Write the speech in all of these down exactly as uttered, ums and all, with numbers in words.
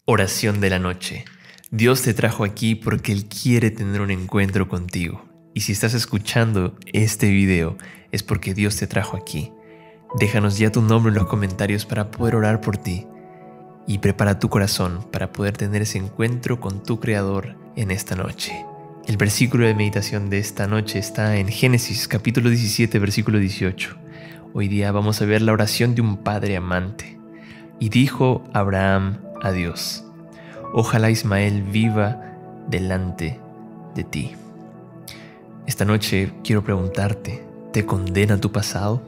Oración de la noche. Dios te trajo aquí porque Él quiere tener un encuentro contigo. Y si estás escuchando este video, es porque Dios te trajo aquí. Déjanos ya tu nombre en los comentarios para poder orar por ti. Y prepara tu corazón para poder tener ese encuentro con tu Creador en esta noche. El versículo de meditación de esta noche está en Génesis capítulo diecisiete, versículo dieciocho. Hoy día vamos a ver la oración de un padre amante. Y dijo Abraham a Dios: ojalá Ismael viva delante de ti. Esta noche quiero preguntarte, ¿te condena tu pasado?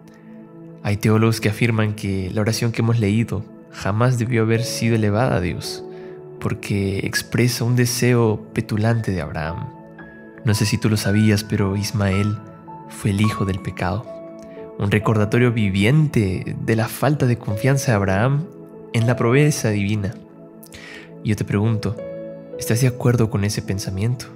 Hay teólogos que afirman que la oración que hemos leído jamás debió haber sido elevada a Dios, porque expresa un deseo petulante de Abraham. No sé si tú lo sabías, pero Ismael fue el hijo del pecado, un recordatorio viviente de la falta de confianza de Abraham en la promesa divina. Y yo te pregunto, ¿estás de acuerdo con ese pensamiento?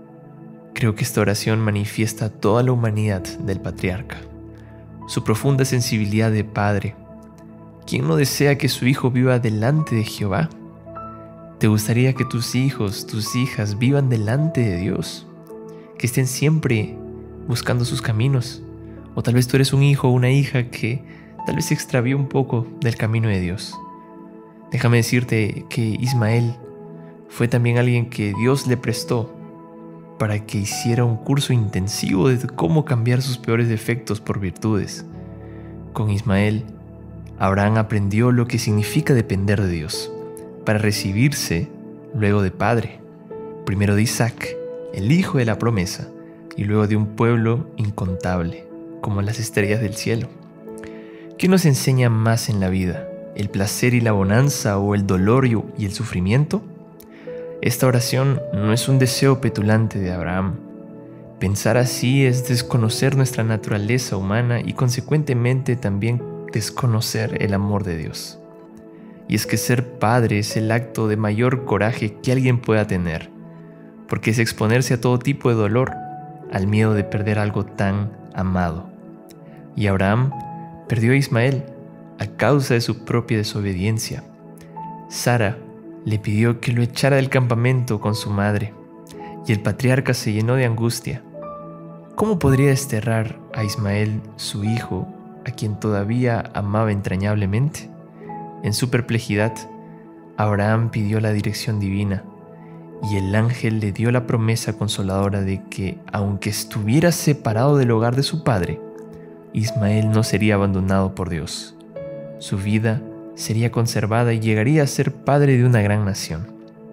Creo que esta oración manifiesta toda la humanidad del patriarca, su profunda sensibilidad de padre. ¿Quién no desea que su hijo viva delante de Jehová? ¿Te gustaría que tus hijos, tus hijas vivan delante de Dios? Que estén siempre buscando sus caminos. O tal vez tú eres un hijo o una hija que tal vez se extravió un poco del camino de Dios. Déjame decirte que Ismael fue también alguien que Dios le prestó para que hiciera un curso intensivo de cómo cambiar sus peores defectos por virtudes. Con Ismael, Abraham aprendió lo que significa depender de Dios para recibirse luego de padre, primero de Isaac, el hijo de la promesa, y luego de un pueblo incontable, como las estrellas del cielo. ¿Qué nos enseña más en la vida? ¿El placer y la bonanza o el dolor y el sufrimiento? Esta oración no es un deseo petulante de Abraham. Pensar así es desconocer nuestra naturaleza humana y consecuentemente también desconocer el amor de Dios. Y es que ser padre es el acto de mayor coraje que alguien pueda tener, porque es exponerse a todo tipo de dolor, al miedo de perder algo tan amado. Y Abraham perdió a Ismael a causa de su propia desobediencia. Sara le pidió que lo echara del campamento con su madre, y el patriarca se llenó de angustia. ¿Cómo podría desterrar a Ismael, su hijo, a quien todavía amaba entrañablemente? En su perplejidad, Abraham pidió la dirección divina, y el ángel le dio la promesa consoladora de que, aunque estuviera separado del hogar de su padre, Ismael no sería abandonado por Dios. Su vida sería conservada y llegaría a ser padre de una gran nación.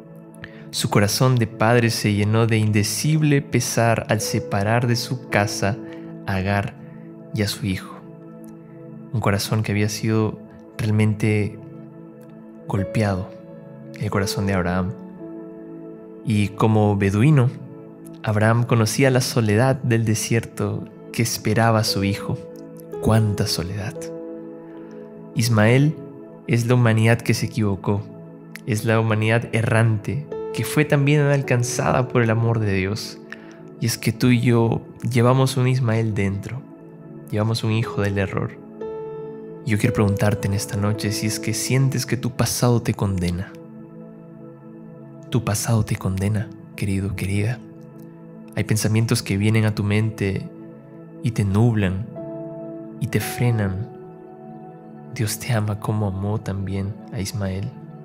Su corazón de padre se llenó de indecible pesar al separar de su casa a Agar y a su hijo. Un corazón que había sido realmente golpeado, el corazón de Abraham. Y como beduino, Abraham conocía la soledad del desierto que esperaba a su hijo. ¡Cuánta soledad! Ismael es la humanidad que se equivocó, es la humanidad errante que fue también alcanzada por el amor de Dios. Y es que tú y yo llevamos un Ismael dentro, llevamos un hijo del error. Yo quiero preguntarte en esta noche si es que sientes que tu pasado te condena. Tu pasado te condena, querido, querida. Hay pensamientos que vienen a tu mente y te nublan y te frenan. Dios te ama como amó también a Ismael.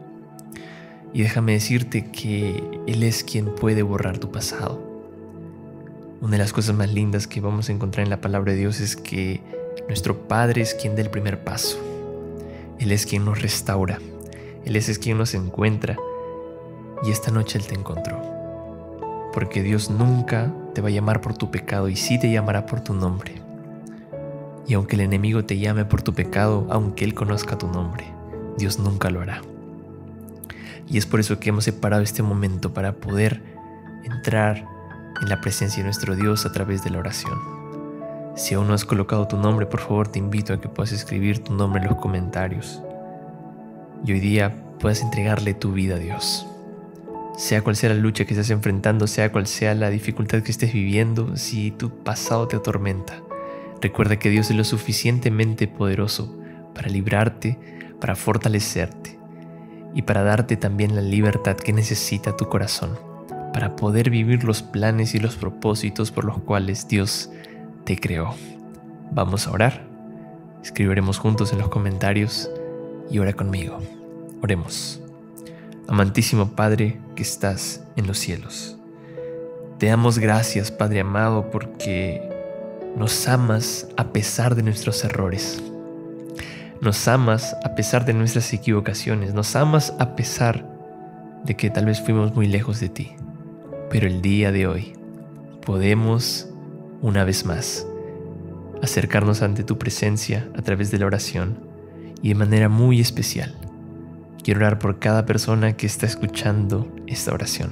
Y déjame decirte que Él es quien puede borrar tu pasado. Una de las cosas más lindas que vamos a encontrar en la palabra de Dios es que nuestro Padre es quien da el primer paso. Él es quien nos restaura. Él es quien nos encuentra. Y esta noche Él te encontró. Porque Dios nunca te va a llamar por tu pecado y sí te llamará por tu nombre. Y aunque el enemigo te llame por tu pecado, aunque él conozca tu nombre, Dios nunca lo hará. Y es por eso que hemos separado este momento para poder entrar en la presencia de nuestro Dios a través de la oración. Si aún no has colocado tu nombre, por favor te invito a que puedas escribir tu nombre en los comentarios. Y hoy día puedas entregarle tu vida a Dios. Sea cual sea la lucha que estés enfrentando, sea cual sea la dificultad que estés viviendo, si tu pasado te atormenta, recuerda que Dios es lo suficientemente poderoso para librarte, para fortalecerte y para darte también la libertad que necesita tu corazón para poder vivir los planes y los propósitos por los cuales Dios te creó. Vamos a orar. Escribiremos juntos en los comentarios y ora conmigo. Oremos. Amantísimo Padre que estás en los cielos, te damos gracias, Padre amado, porque nos amas a pesar de nuestros errores. Nos amas a pesar de nuestras equivocaciones. Nos amas a pesar de que tal vez fuimos muy lejos de ti. Pero el día de hoy podemos, una vez más, acercarnos ante tu presencia a través de la oración y de manera muy especial. Quiero orar por cada persona que está escuchando esta oración.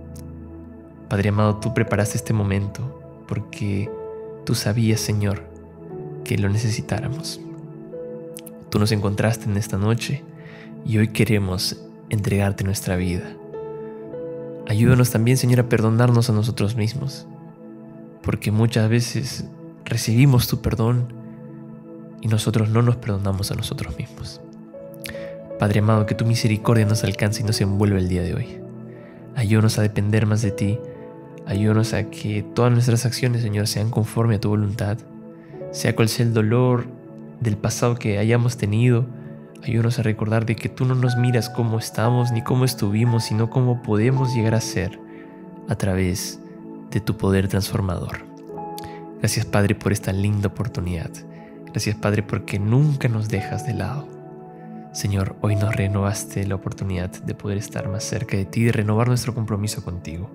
Padre amado, tú preparaste este momento porque tú sabías, Señor, que lo necesitáramos. Tú nos encontraste en esta noche y hoy queremos entregarte nuestra vida. Ayúdanos también, Señor, a perdonarnos a nosotros mismos, porque muchas veces recibimos tu perdón y nosotros no nos perdonamos a nosotros mismos. Padre amado, que tu misericordia nos alcance y nos envuelva el día de hoy. Ayúdanos a depender más de ti. Ayúdanos a que todas nuestras acciones, Señor, sean conforme a tu voluntad. Sea cual sea el dolor del pasado que hayamos tenido, ayúdanos a recordar de que tú no nos miras cómo estamos ni cómo estuvimos, sino cómo podemos llegar a ser a través de tu poder transformador. Gracias, Padre, por esta linda oportunidad. Gracias, Padre, porque nunca nos dejas de lado. Señor, hoy nos renovaste la oportunidad de poder estar más cerca de ti, de renovar nuestro compromiso contigo.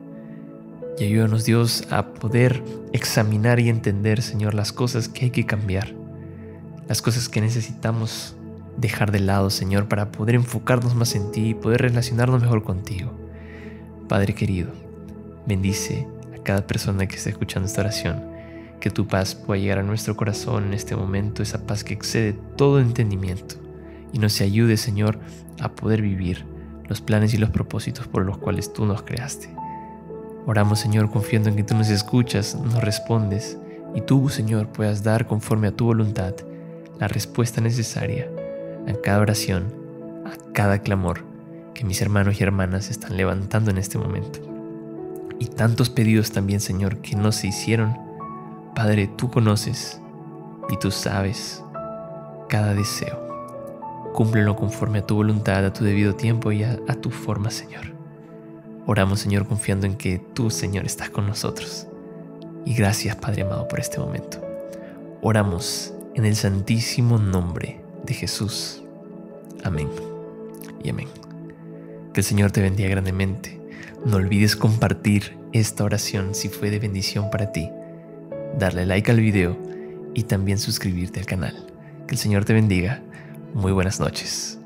Y ayúdanos, Dios, a poder examinar y entender, Señor, las cosas que hay que cambiar, las cosas que necesitamos dejar de lado, Señor, para poder enfocarnos más en ti y poder relacionarnos mejor contigo. Padre querido, bendice a cada persona que esté escuchando esta oración, que tu paz pueda llegar a nuestro corazón en este momento, esa paz que excede todo entendimiento, y nos ayude, Señor, a poder vivir los planes y los propósitos por los cuales tú nos creaste. Oramos, Señor, confiando en que tú nos escuchas, nos respondes, y tú, Señor, puedas dar conforme a tu voluntad la respuesta necesaria a cada oración, a cada clamor que mis hermanos y hermanas están levantando en este momento. Y tantos pedidos también, Señor, que no se hicieron. Padre, tú conoces y tú sabes cada deseo. Cúmplelo conforme a tu voluntad, a tu debido tiempo y a, a tu forma, Señor. Oramos, Señor, confiando en que tú, Señor, estás con nosotros. Y gracias, Padre amado, por este momento. Oramos en el santísimo nombre de Jesús. Amén y amén. Que el Señor te bendiga grandemente. No olvides compartir esta oración si fue de bendición para ti, darle like al video y también suscribirte al canal. Que el Señor te bendiga. Muy buenas noches.